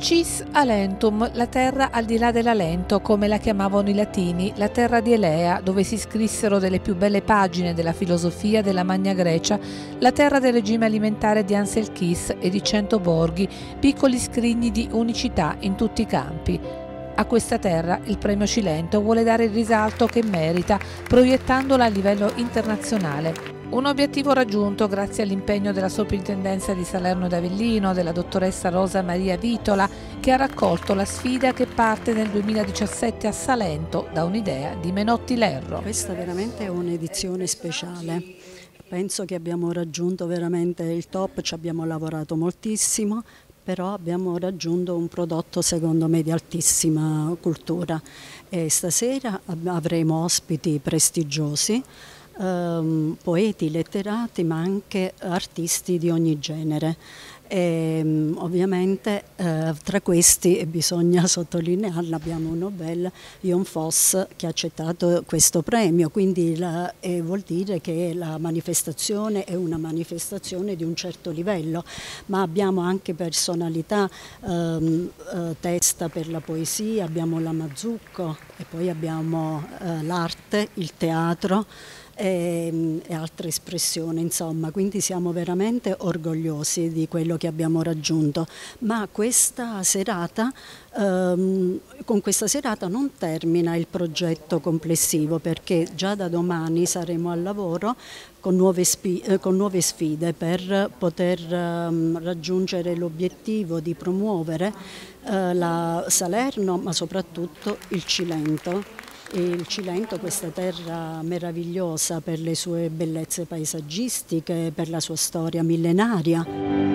Cis Alentum, la terra al di là dell'Alento, come la chiamavano i latini, la terra di Elea, dove si scrissero delle più belle pagine della filosofia della Magna Grecia, la terra del regime alimentare di Ansel Keys e di 100 borghi, piccoli scrigni di unicità in tutti i campi. A questa terra il premio Cilento vuole dare il risalto che merita, proiettandola a livello internazionale. Un obiettivo raggiunto grazie all'impegno della Soprintendenza di Salerno ed Avellino, della dottoressa Rosa Maria Vitola, che ha raccolto la sfida che parte nel 2017 a Salento da un'idea di Menotti Lerro. Questa veramente è un'edizione speciale. Penso che abbiamo raggiunto veramente il top, ci abbiamo lavorato moltissimo, però abbiamo raggiunto un prodotto secondo me di altissima cultura. E stasera avremo ospiti prestigiosi, poeti, letterati, ma anche artisti di ogni genere. E, ovviamente tra questi, bisogna sottolinearlo, abbiamo un Nobel, Jon Fosse, che ha accettato questo premio, quindi vuol dire che la manifestazione è una manifestazione di un certo livello, ma abbiamo anche personalità, Testa per la poesia, abbiamo la Mazzucco e poi abbiamo l'arte, il teatro e altre espressioni, insomma, quindi siamo veramente orgogliosi di quello che abbiamo raggiunto, ma questa serata, con questa serata non termina il progetto complessivo, perché già da domani saremo al lavoro con nuove sfide per poter raggiungere l'obiettivo di promuovere la Salerno, ma soprattutto il Cilento. Il Cilento, questa terra meravigliosa per le sue bellezze paesaggistiche, per la sua storia millenaria.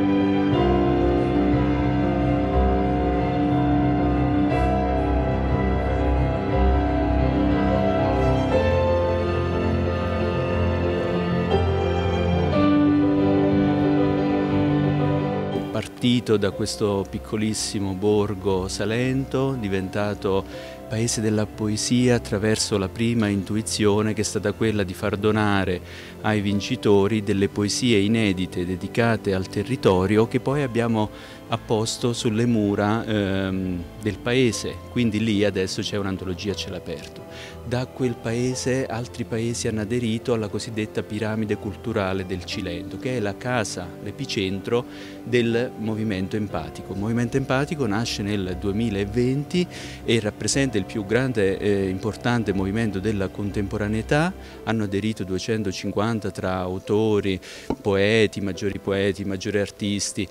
Partito da questo piccolissimo borgo salento, diventato paese della poesia attraverso la prima intuizione che è stata quella di far donare ai vincitori delle poesie inedite dedicate al territorio che poi abbiamo apposto sulle mura del paese, quindi lì adesso c'è un'antologia a cielo aperto. Da quel paese altri paesi hanno aderito alla cosiddetta piramide culturale del Cilento, che è la casa, l'epicentro del movimento empatico. Il movimento empatico nasce nel 2020 e rappresenta il più grande e importante movimento della contemporaneità. Hanno aderito 250 tra autori, maggiori artisti,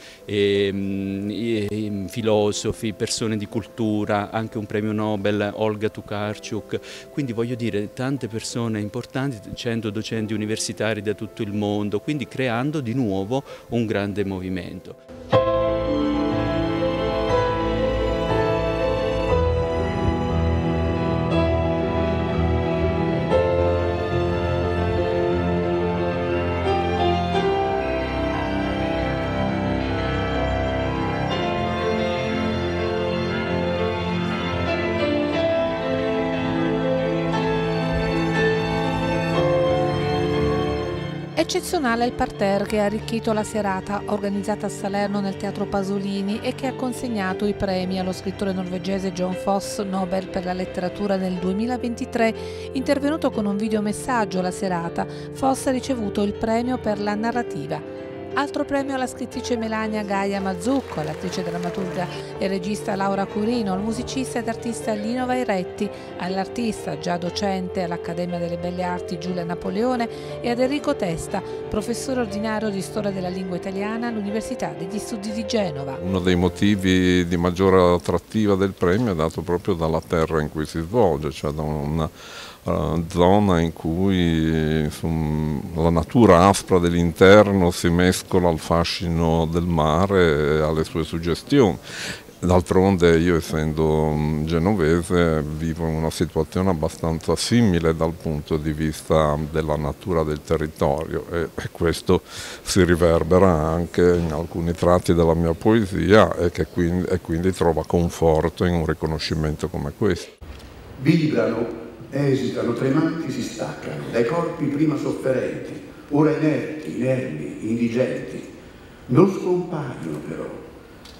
filosofi, persone di cultura, anche un premio Nobel, Olga Tokarczuk. Quindi voglio dire, tante persone importanti, 100 docenti universitari da tutto il mondo, quindi creando di nuovo un grande movimento. Eccezionale il parterre che ha arricchito la serata organizzata a Salerno nel Teatro Pasolini e che ha consegnato i premi allo scrittore norvegese Jon Fosse, Nobel per la letteratura nel 2023. Intervenuto con un videomessaggio alla serata, Fosse ha ricevuto il premio per la narrativa. Altro premio alla scrittrice Melania Gaia Mazzucco, all'attrice drammaturga e regista Laura Curino, al musicista ed artista Lino Vairetti, all'artista già docente all'Accademia delle Belle Arti Giulia Napoleone e ad Enrico Testa, professore ordinario di storia della lingua italiana all'Università degli Studi di Genova. Uno dei motivi di maggiore attrattiva del premio è dato proprio dalla terra in cui si svolge, cioè da una zona in cui la natura aspra dell'interno si mescola al fascino del mare e alle sue suggestioni. D'altronde io, essendo genovese, vivo in una situazione abbastanza simile dal punto di vista della natura del territorio e questo si riverbera anche in alcuni tratti della mia poesia e quindi trova conforto in un riconoscimento come questo. Vibrano, esitano, tremanti, si staccano dai corpi prima sofferenti, ora inerti, inermi, indigenti. Non scompaiono però,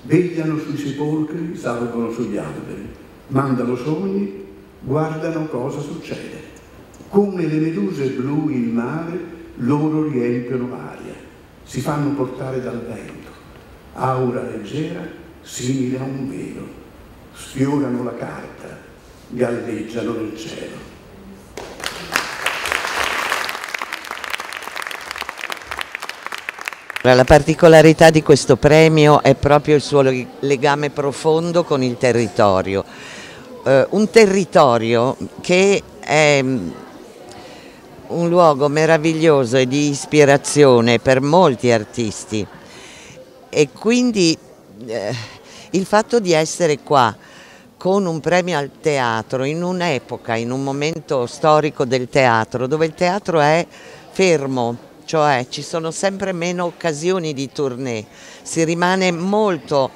vegliano sui sepolcri, salgono sugli alberi, mandano sogni, guardano cosa succede. Come le meduse blu in mare, loro riempiono l'aria, si fanno portare dal vento, aura leggera, simile a un velo, sfiorano la carta, galleggiano nel cielo. La particolarità di questo premio è proprio il suo legame profondo con il territorio, un territorio che è un luogo meraviglioso e di ispirazione per molti artisti, e quindi il fatto di essere qua con un premio al teatro in un'epoca, in un momento storico del teatro, dove il teatro è fermo, cioè ci sono sempre meno occasioni di tournée, si rimane molto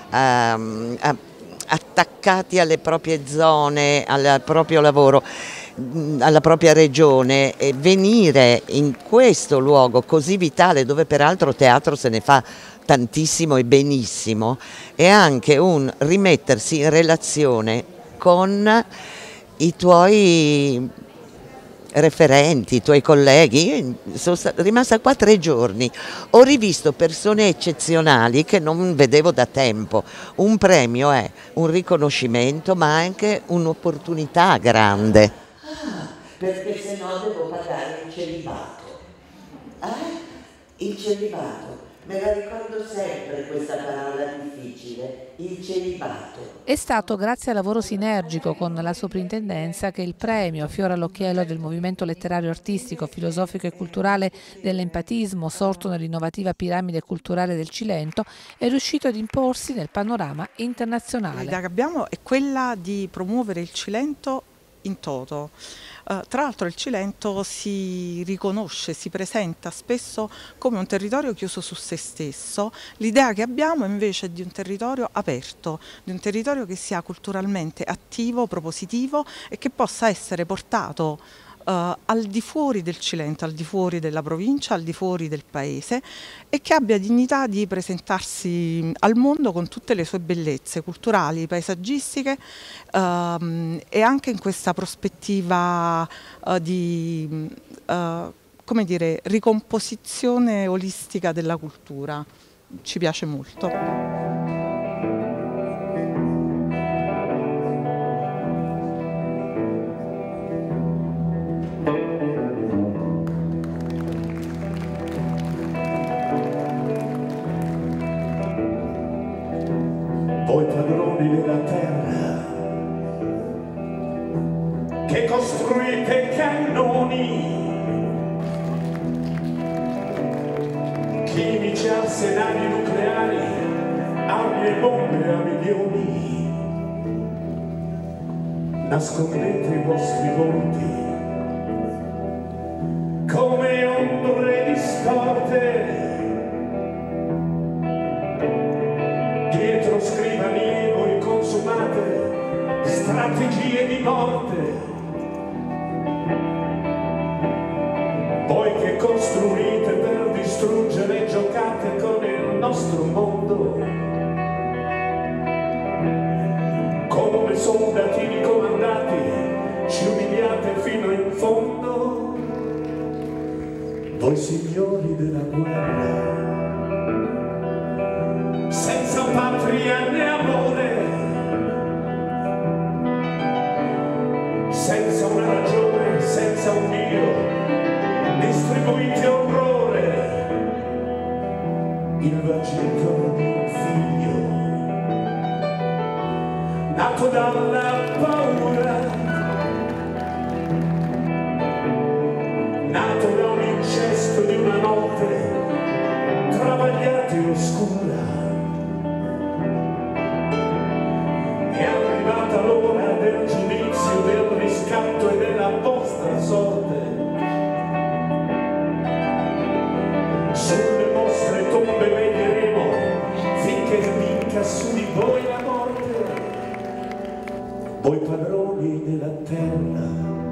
attaccati alle proprie zone, al proprio lavoro, alla propria regione, e venire in questo luogo così vitale, dove peraltro teatro se ne fa tantissimo e benissimo, è anche un rimettersi in relazione con i tuoi referenti, i tuoi colleghi. Io sono rimasta qua 3 giorni, ho rivisto persone eccezionali che non vedevo da tempo. Un premio è un riconoscimento, ma anche un'opportunità grande. Perché se no devo pagare il celibato. Il celibato. Me la ricordo sempre questa parola difficile, il celibato. È stato grazie al lavoro sinergico con la soprintendenza che il premio Fiore all'occhiello del Movimento Letterario Artistico, Filosofico e Culturale dell'Empatismo, sorto nell'innovativa piramide culturale del Cilento, è riuscito ad imporsi nel panorama internazionale. L'idea che abbiamo è quella di promuovere il Cilento in toto. Tra l'altro il Cilento si riconosce, si presenta spesso come un territorio chiuso su se stesso. L'idea che abbiamo invece è di un territorio aperto, di un territorio che sia culturalmente attivo, propositivo e che possa essere portato al di fuori del Cilento, al di fuori della provincia, al di fuori del paese, e che abbia dignità di presentarsi al mondo con tutte le sue bellezze culturali, paesaggistiche, e anche in questa prospettiva di come dire, ricomposizione olistica della cultura. Ci piace molto. Voi padroni della terra, che costruite cannoni, chimici, arsenali nucleari, armi e bombe a milioni, nascondete i vostri volti come ombre distorte dietro scrivanie. Voi consumate strategie di morte, voi che costruite per distruggere, giocate con il nostro mondo come soldatini comandati, ci umiliate fino in fondo. Voi signori della guerra, senza patria né amore, senza una ragione, senza un Dio, distribuite orrore, il vagito di un figlio nato dalla paura, nato da un incesto di una notte travagliata e oscura. È arrivata l'ora del giudizio, del riscatto e della vostra sorte. Sulle vostre tombe veglieremo finché vinca su di voi la morte. Voi padroni della terra,